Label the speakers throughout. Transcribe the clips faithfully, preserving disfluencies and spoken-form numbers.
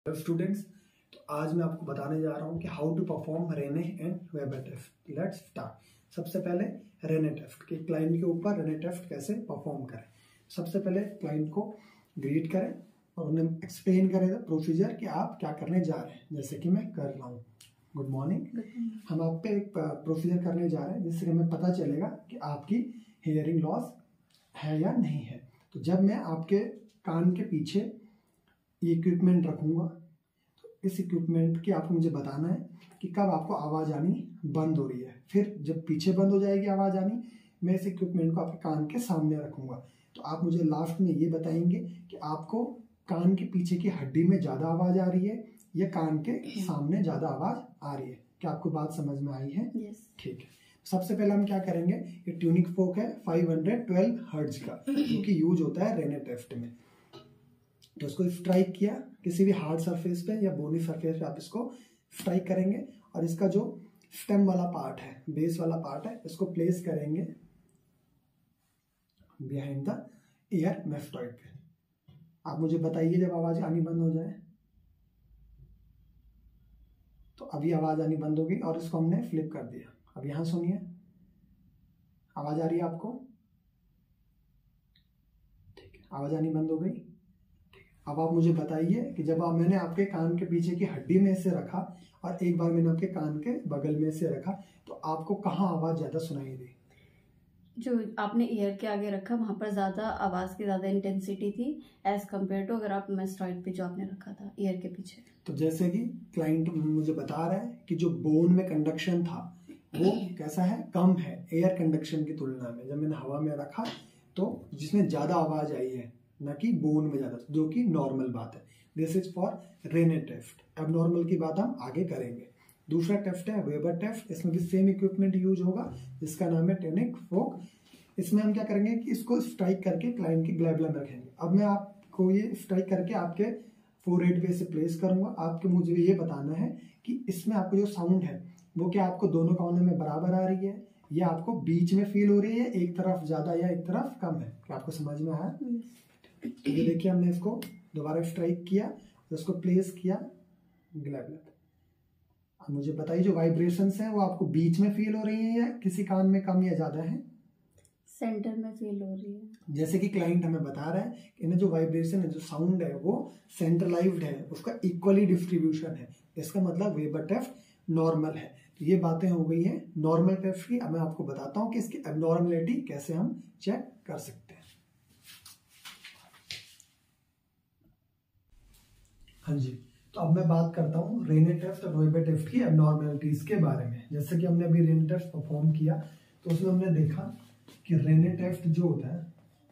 Speaker 1: Hello students, तो आज मैं आपको बताने जा रहा हूँ कि how to perform Rinne and Weber test. Let's start. सबसे पहले रेने टेस्ट कि क्लाइंट के ऊपर रेने टेस्ट कैसे परफॉर्म करें। सबसे पहले क्लाइंट को ग्रीट करें और उन्हें एक्सप्लेन करें प्रोसीजर कि आप क्या करने जा रहे हैं। जैसे कि मैं कर रहा हूँ, गुड मॉर्निंग। हम आप पे एक प्रोसीजर करने जा रहे हैं जिससे हमें पता चलेगा कि आपकी हियरिंग लॉस है या नहीं है। तो जब मैं आपके कान के पीछे ये इक्विपमेंट रखूँगा तो इस इक्विपमेंट की आपको मुझे बताना है कि कब आपको आवाज़ आनी बंद हो रही है। फिर जब पीछे बंद हो जाएगी आवाज़ आनी, मैं इस इक्विपमेंट को आपके कान के सामने रखूँगा। तो आप मुझे लास्ट में ये बताएंगे कि आपको कान के पीछे की हड्डी में ज़्यादा आवाज़ आ रही है या कान के सामने ज़्यादा आवाज़ आ रही है। क्या आपको बात समझ में आई है?
Speaker 2: yes.
Speaker 1: ठीक है। सबसे पहले हम क्या करेंगे, ये ट्यूनिक फोक है फाइव हंड्रेड ट्वेल्व हर्ट्ज का, जो कि यूज होता है रेने टेस्ट में। तो इसको स्ट्राइक किया किसी भी हार्ड सरफेस पे या बोनी सरफेस पे, आप इसको स्ट्राइक करेंगे और इसका जो स्टेम वाला पार्ट है, बेस वाला पार्ट है, इसको प्लेस करेंगे बिहाइंड द ईयर मेफ्टॉइड पे। आप मुझे बताइए जब आवाज आनी बंद हो जाए। तो अभी आवाज आनी बंद हो गई और इसको हमने फ्लिप कर दिया। अब यहां सुनिए, आवाज आ रही है आपको? ठीक है, आवाज आनी बंद हो गई। अब आप मुझे बताइए कि जब आप मैंने आपके कान के पीछे की हड्डी में से रखा और एक बार मैंने आपके कान के बगल में से रखा, तो आपको कहाँ आवाज ज्यादा सुनाई दी?
Speaker 2: जो आपने ईयर के आगे रखा वहां पर ज्यादा आवाज की ज्यादा इंटेंसिटी थी एज कम्पेयर टू अगर आप मेस्टॉइड पे जो आपने रखा था ईयर के पीछे।
Speaker 1: तो जैसे कि क्लाइंट मुझे बता रहा है कि जो बोन में कंडक्शन था वो कैसा है, कम है एयर कंडक्शन की तुलना में। जब मैंने हवा में रखा तो जिसमें ज्यादा आवाज आई है, ना कि बोन में ज्यादा, जो कि नॉर्मल बात है। This is for Rinne test. अब नॉर्मल की बात हम आगे करेंगे। दूसरा टेस्ट है वेबर टेस्ट। इसमें भी सेम इक्विपमेंट यूज होगा जिसका नाम है ट्यूनिक फोक। इसमें हम क्या करेंगे कि इसको स्ट्राइक करके क्लाइंट की ग्लैब्ला में रखेंगे। अब मैं आपको ये स्ट्राइक करके आपके फोरहेड पे से प्लेस करूंगा। आपके मुझे ये बताना है कि इसमें आपको जो साउंड है वो क्या आपको दोनों कोनों में बराबर आ रही है या आपको बीच में फील हो रही है, एक तरफ ज्यादा या एक तरफ कम है। क्या आपको समझ में आया? तो ये देखिए, हमने इसको दोबारा स्ट्राइक किया तो इसको प्लेस किया ग्लैब्ला पे। अब मुझे बताइए जो वाइब्रेशंस हैं वो आपको बीच में फील हो रही है या किसी कान में कम या ज्यादा है?
Speaker 2: सेंटर में फील हो रही है।
Speaker 1: जैसे कि क्लाइंट हमें बता रहा है कि इन्हें जो वाइब्रेशन है, जो साउंड है वो सेंट्रलाइज्ड है, उसका इक्वली डिस्ट्रीब्यूशन है। इसका मतलब वेबर टेस्ट नॉर्मल है। तो ये बातें हो गई हैं नॉर्मल टेस्ट की। अब मैं आपको बताता हूँ कि इसकी एबनॉर्मलिटी कैसे हम चेक कर सकते हैं। हाँ जी, तो अब मैं बात करता हूँ रेने टेस्ट और वेबर टेस्ट की एबनॉर्मलिटीज के बारे में। जैसे कि हमने अभी रेने टेस्ट परफॉर्म किया तो उसमें हमने देखा कि रेने टेस्ट जो होता है,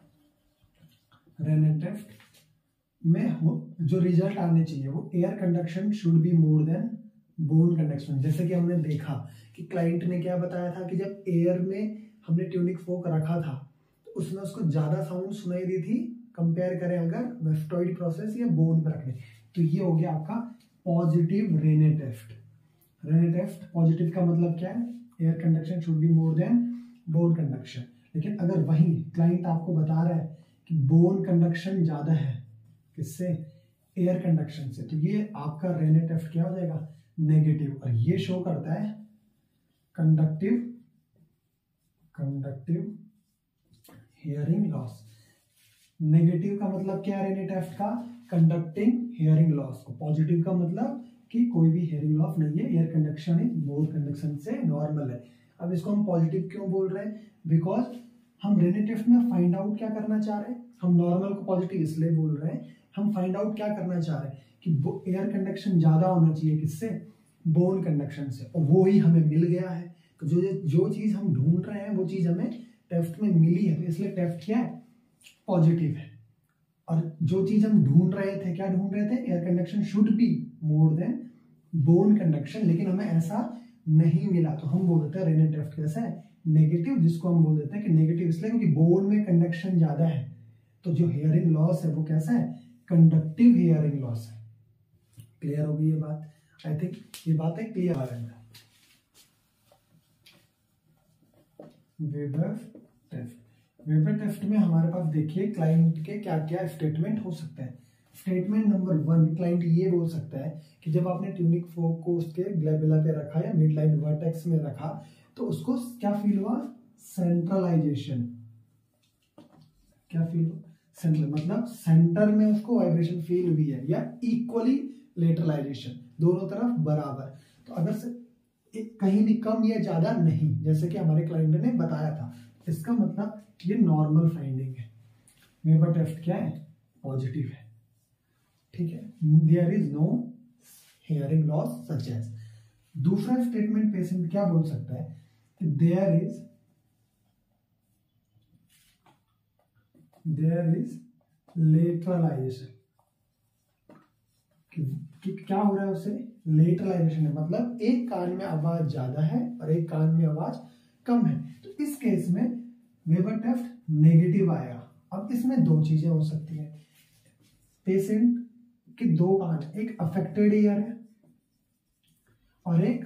Speaker 1: रेने टेस्ट में हो जो रिजल्ट आने चाहिए वो air conduction should be more than bone conduction. जैसे कि हमने देखा कि क्लाइंट ने क्या बताया था कि जब एयर में हमने ट्यूनिक फोक रखा था तो उसमें उसको ज्यादा साउंड सुनाई दी थी कंपेयर करें अगर मेस्टॉइड प्रोसेस या बोन पर रखने। तो ये हो गया आपका positive Rinne test. Rinne test positive का मतलब क्या है? Air conduction should be more than bone conduction. लेकिन अगर वही क्लाइंट आपको बता रहा है कि बोन कंडक्शन ज्यादा है, किससे? एयर कंडक्शन से, तो ये आपका रेने टेस्ट क्या हो जाएगा? नेगेटिव। और ये शो करता है conductive conductive hearing loss. Negative का मतलब क्या है रेने टेस्ट का? Conducting hearing loss. पॉजिटिव का मतलब कि कोई भी हियरिंग लॉस नहीं है, air conduction is bone conduction से नॉर्मल है। अब इसको हम पॉजिटिव क्यों बोल रहे हैं? बिकॉज हम रेने टेस्ट में फाइंड आउट क्या करना चाह रहे हैं? हम नॉर्मल को पॉजिटिव इसलिए बोल रहे हैं, हम फाइंड आउट क्या करना चाह रहे हैं कि एयर कंडक्शन ज्यादा होना चाहिए, किससे? बोन कंडक्शन से, और वो ही हमें मिल गया है। तो जो जो चीज हम ढूंढ रहे हैं वो चीज हमें टेस्ट में मिली है, तो इसलिए टेस्ट क्या है? पॉजिटिव है। और जो चीज हम ढूंढ रहे थे, क्या ढूंढ रहे थे? Air conduction should be more than bone conduction, लेकिन हमें ऐसा नहीं मिला। तो हम बोल देते हैं रेने टेस्ट कैसा है? नेगेटिव, जिसको हम बोल देते हैं कि नेगेटिव इसलिए क्योंकि बोन में कंडक्शन ज्यादा है। तो जो हियरिंग लॉस है वो कैसा है? कंडक्टिव हियरिंग लॉस है। क्लियर होगी ये बात? आई थिंक ये बातें क्लियर आ रही है। वेबर टेस्ट, वेबर टेस्ट में हमारे पास देखिए क्लाइंट के क्या क्या स्टेटमेंट हो सकते हैं। स्टेटमेंट नंबर वन क्लाइंट ये बोल सकता है कि जब आपने ट्यूनिक फोक को उसके ग्लैबुला पे रखा या मिड लाइन वर्टेक्स में रखा तो उसको क्या फील हुआ, सेंट्रलाइजेशन। क्या फील हुआ, सेंट्रल, मतलब सेंटर में उसको वाइब्रेशन फील हुई है, या इक्वली लेटरलाइजेशन, दोनों तरफ बराबर। तो अगर से कहीं भी कम या ज्यादा नहीं, जैसे कि हमारे क्लाइंट ने बताया था, इसका मतलब ये नॉर्मल फाइंडिंग है। वेबर टेस्ट क्या है, पॉजिटिव है, ठीक है। There is no hearing loss such as. दूसरा स्टेटमेंट पेशेंट क्या बोल सकता है कि there is there is lateralization, कि क्या हो रहा है उसे, लेटरलाइजेशन है, मतलब एक कान में आवाज ज्यादा है और एक कान में आवाज कम है। तो इस केस में वेबर टेस्ट नेगेटिव आएगा। अब इसमें दो चीजें हो सकती हैं, पेशेंट के दो कान, एक अफेक्टेड ईयर है और एक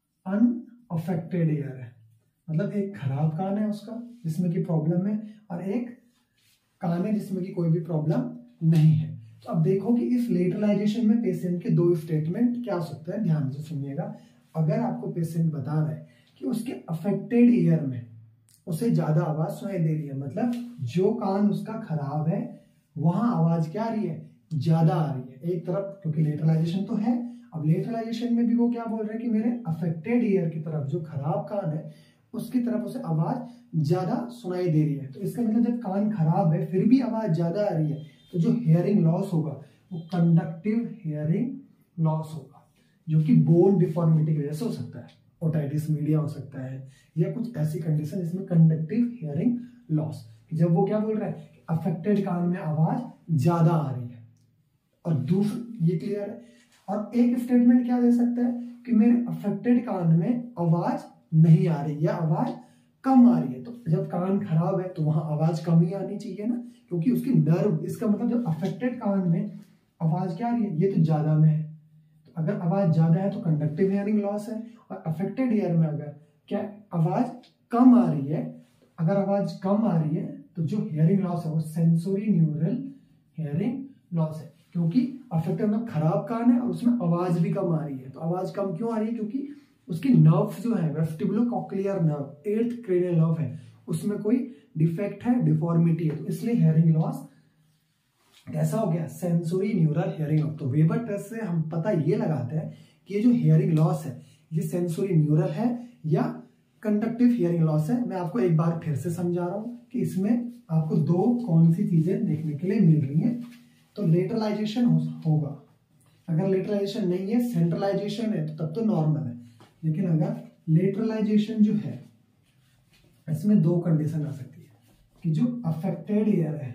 Speaker 1: अनअफेक्टेड ईयर है, मतलब एक खराब कान है उसका जिसमें की प्रॉब्लम है और एक कान है जिसमें की कोई भी प्रॉब्लम नहीं है। तो अब देखो कि इस लेटरलाइजेशन में पेशेंट के दो स्टेटमेंट क्या हो सकता है, ध्यान से सुनिएगा। अगर आपको पेशेंट बता रहा है कि उसके अफेक्टेड ईयर में उसे ज्यादा आवाज सुनाई दे रही है, मतलब जो कान उसका खराब है वहां आवाज क्या आ रही है, ज्यादा आ रही है एक तरफ, क्योंकि लेटरलाइजेशन तो है। अब लेटरलाइजेशन में भी वो क्या बोल रहे हैं कि मेरे अफेक्टेड ईयर की तरफ, जो खराब कान है उसकी तरफ उसे आवाज ज्यादा सुनाई दे रही है। तो इसका मतलब जब कान खराब है फिर भी आवाज ज्यादा आ रही है, तो जो हियरिंग लॉस होगा वो कंडक्टिव हियरिंग लॉस होगा, जो कि बोन डिफॉर्मिटी की वजह से हो सकता है, ओटाइटिस मीडिया हो सकता है, या कुछ ऐसी कंडीशन जिसमें कंडक्टिव हियरिंग लॉस। जब वो क्या बोल रहा है, अफेक्टेड कान में आवाज ज्यादा आ रही है। और दूसरा, ये क्लियर है। और एक स्टेटमेंट क्या दे सकता है कि मेरे अफेक्टेड कान में आवाज नहीं आ रही या आवाज कम आ रही है। तो जब कान खराब है तो वहां आवाज कम ही आनी चाहिए ना, क्योंकि उसकी नर्व, इसका मतलब जब अफेक्टेड कान में आवाज क्या आ रही है, ये तो ज्यादा में है। तो अगर आवाज ज्यादा है तो कंडक्टिव हियरिंग लॉस है, और अफेक्टेड ईयर में अगर क्या आवाज कम आ रही है, अगर आवाज कम आ रही है तो जो हियरिंग लॉस है वो सेंसोरी न्यूरल हियरिंग लॉस है, क्योंकि अफेक्टेड मतलब खराब कान है और उसमें आवाज भी कम आ रही है। तो आवाज कम क्यों आ रही है, क्योंकि उसकी नर्व्स जो है, vestibulocochlear nerve, eighth cranial nerve है, उसमें कोई डिफेक्ट है, डिफॉर्मिटी है, तो इसलिए हियरिंग लॉस कैसा हो गया, सेंसोरी न्यूरल हियरिंग लॉस। तो वेबर टेस्ट से हम पता ये लगाते हैं कि ये जो हियरिंग लॉस है ये सेंसोरी न्यूरल है या कंडक्टिव हियरिंग लॉस है। मैं आपको एक बार फिर से समझा रहा हूं कि इसमें आपको दो कौन सी चीजें देखने के लिए मिल रही हैं। तो लेटरलाइजेशन हो, होगा, अगर लेटरलाइजेशन नहीं है, सेंट्रलाइजेशन है, तो तब तो नॉर्मल है। लेकिन अगर लेटरलाइजेशन जो है इसमें दो कंडीशन आ सकती है कि जो अफेक्टेड ईयर है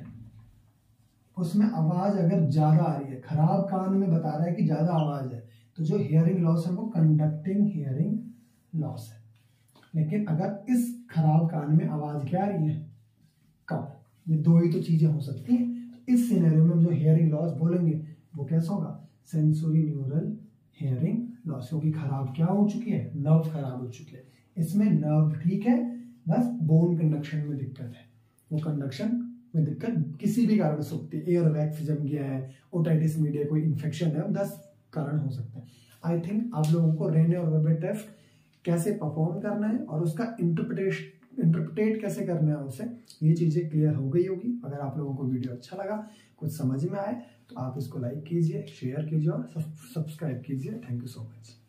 Speaker 1: उसमें आवाज अगर ज्यादा आ रही है, खराब कान में बता रहा है कि ज्यादा आवाज है, तो जो हियरिंग लॉस है वो कंडक्टिंग हियरिंग लॉस है। लेकिन अगर इस खराब कान में आवाज क्या आ रही है, कम, ये दो ही तो चीजें हो सकती हैं। तो इस सिनेरियो में जो हियरिंग लॉस बोलेंगे वो कैसा होगा, सेंसोरी न्यूरल हियरिंग लॉस, क्योंकि खराब क्या हो चुकी है, नर्व खराब हो चुकी है। इसमें नर्व ठीक है, बस बोन कंडक्शन में दिक्कत है। वो कंडक्शन में दिक्कत किसी भी कारण से होती है, एयर वैक्स जम गया है, ओटाइटिस मीडिया कोई इन्फेक्शन है, दस कारण हो सकते हैं। आई थिंक आप लोगों को रेने और वेबर टेस्ट कैसे परफॉर्म करना है और उसका इंटरप्रिटेशन इंटरप्रेट कैसे करना है उसे, ये चीजें क्लियर हो गई होगी। अगर आप लोगों को वीडियो अच्छा लगा, कुछ समझ में आए, तो आप इसको लाइक कीजिए, शेयर कीजिए और सब्सक्राइब कीजिए। Thank you so much.